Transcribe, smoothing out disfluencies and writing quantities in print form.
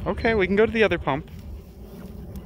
Okay, we can go to the other pump.